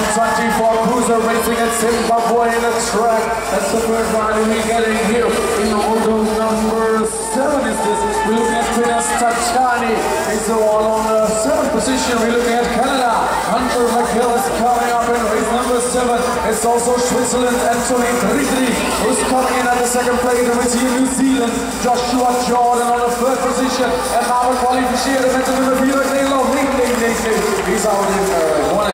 24 cruiser racing at Zimbabwe in the track. That's the first ride we're getting here in auto number 7 is this. We're looking at Peter Stachani. He's the one on the 7th position. We're looking at Canada. Hunter McGill is coming up in race number 7. It's also Switzerland, Anthony Ridley, who's coming in at the 2nd place. And we see New Zealand, Joshua Jordan on the 3rd position. En gaan we kwalificeren met de nummer 4 uit Nederland. Nee. He's out in